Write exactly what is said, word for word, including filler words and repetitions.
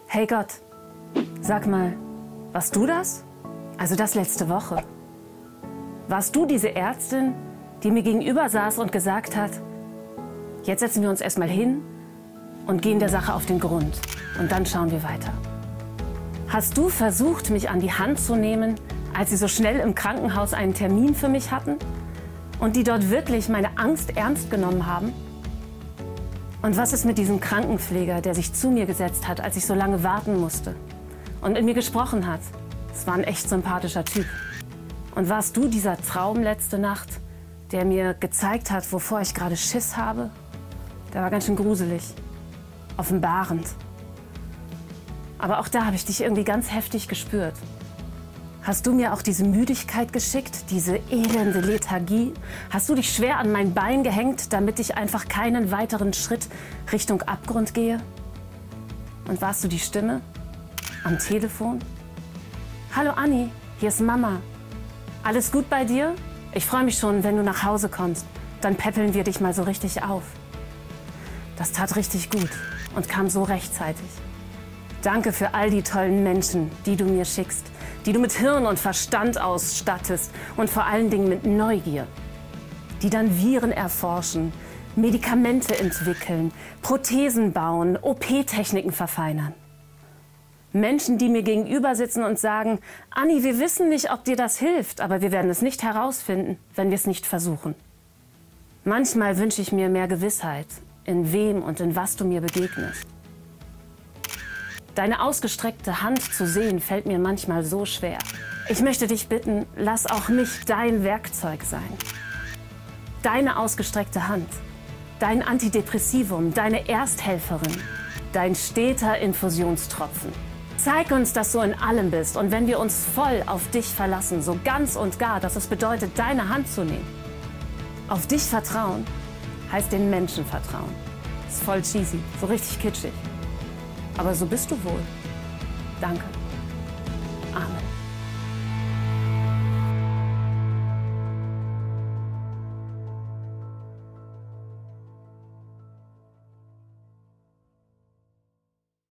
Hey Gott, sag mal, warst du das? Also das letzte Woche. Warst du diese Ärztin, die mir gegenüber saß und gesagt hat, jetzt setzen wir uns erstmal hin und gehen der Sache auf den Grund und dann schauen wir weiter? Hast du versucht, mich an die Hand zu nehmen, als sie so schnell im Krankenhaus einen Termin für mich hatten und die dort wirklich meine Angst ernst genommen haben? Und was ist mit diesem Krankenpfleger, der sich zu mir gesetzt hat, als ich so lange warten musste und mit mir gesprochen hat? Es war ein echt sympathischer Typ. Und warst du dieser Traum letzte Nacht, der mir gezeigt hat, wovor ich gerade Schiss habe? Der war ganz schön gruselig, offenbarend. Aber auch da habe ich dich irgendwie ganz heftig gespürt. Hast du mir auch diese Müdigkeit geschickt, diese elende Lethargie? Hast du dich schwer an mein Bein gehängt, damit ich einfach keinen weiteren Schritt Richtung Abgrund gehe? Und warst du die Stimme am Telefon? Hallo Anni, hier ist Mama. Alles gut bei dir? Ich freue mich schon, wenn du nach Hause kommst. Dann peppeln wir dich mal so richtig auf. Das tat richtig gut und kam so rechtzeitig. Danke für all die tollen Menschen, die du mir schickst, die du mit Hirn und Verstand ausstattest und vor allen Dingen mit Neugier, die dann Viren erforschen, Medikamente entwickeln, Prothesen bauen, O P-Techniken verfeinern. Menschen, die mir gegenüber sitzen und sagen, Anni, wir wissen nicht, ob dir das hilft, aber wir werden es nicht herausfinden, wenn wir es nicht versuchen. Manchmal wünsche ich mir mehr Gewissheit, in wem und in was du mir begegnest. Deine ausgestreckte Hand zu sehen, fällt mir manchmal so schwer. Ich möchte dich bitten, lass auch mich dein Werkzeug sein. Deine ausgestreckte Hand, dein Antidepressivum, deine Ersthelferin, dein steter Infusionstropfen. Zeig uns, dass du in allem bist und wenn wir uns voll auf dich verlassen, so ganz und gar, dass es bedeutet, deine Hand zu nehmen. Auf dich vertrauen heißt den Menschen vertrauen. Ist voll cheesy, so richtig kitschig. Aber so bist du wohl. Danke.